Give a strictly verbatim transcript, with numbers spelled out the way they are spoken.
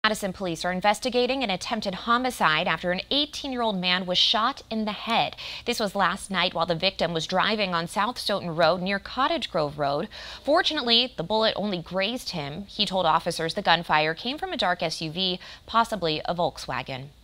Madison police are investigating an attempted homicide after an eighteen-year-old man was shot in the head. This was last night while the victim was driving on South Stoughton Road near Cottage Grove Road. Fortunately, the bullet only grazed him. He told officers the gunfire came from a dark S U V, possibly a Volkswagen.